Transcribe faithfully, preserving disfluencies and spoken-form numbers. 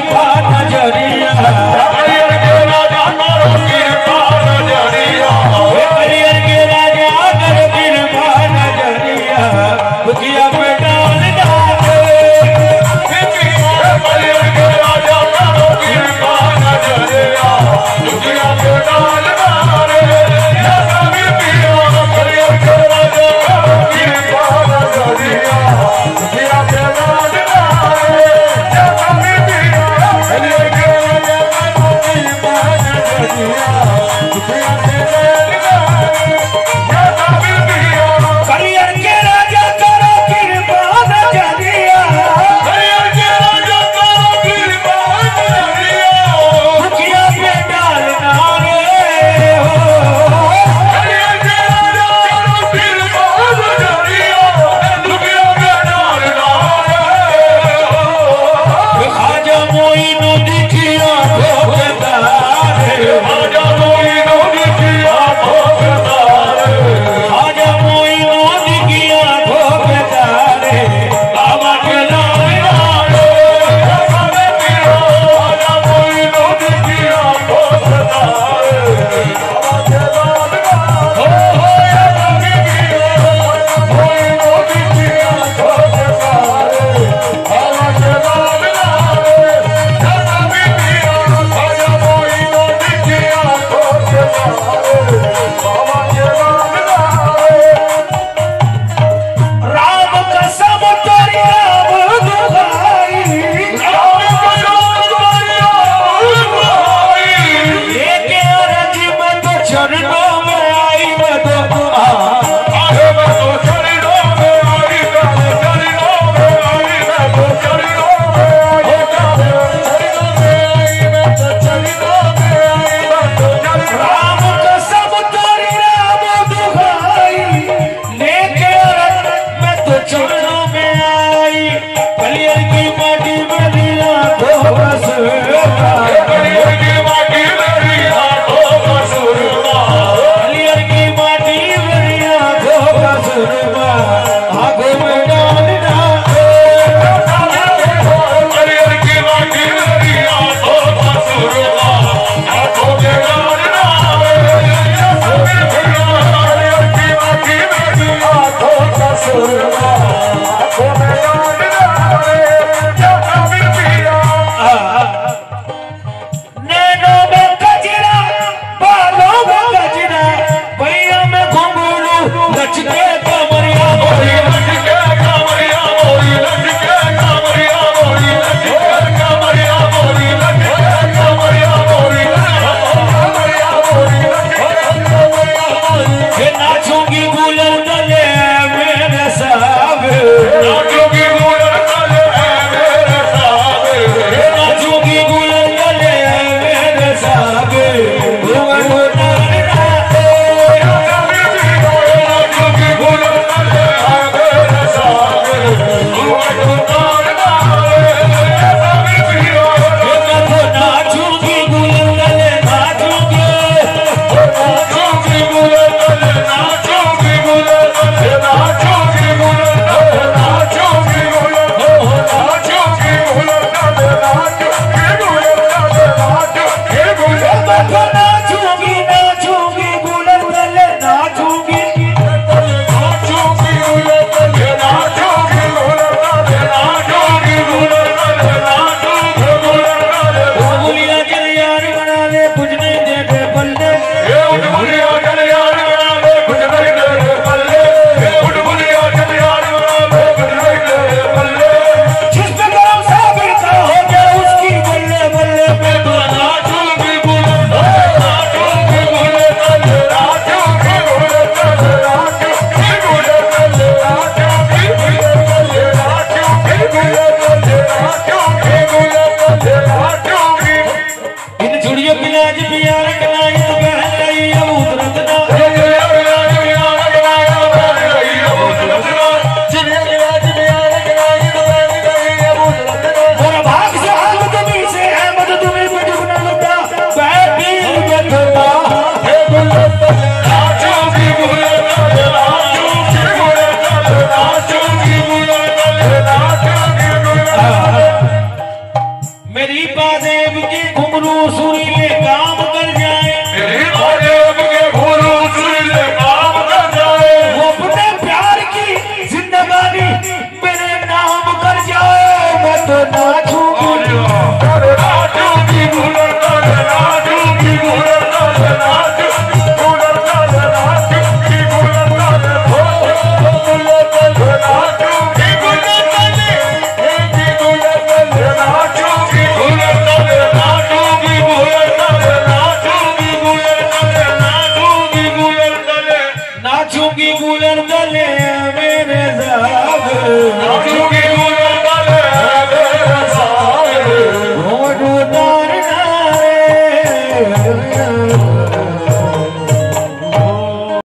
कृपा नजरिया मेरी बादेव के घुंघरू सुरीले काम कर जाए, मेरी बादेव के घुंघरू सुरीले काम कर जाए, वो अपने प्यार की जिंदगानी मेरे नाम कर जाए। मैं तो नाचूंगी नाचूंगी गुलर नाच नाचूंगी गुलर नाच नाचूंगी गुलर नाच नाचूंगी गुलर नाच गुलर नाच नाचूंगी गुलर नाच नाचूंगी गुलर नाच नाचूंगी गुलर नाच नाचूंगी गुलर नाच नाचूंगी गुलर नाच नाचूंगी गुलर गले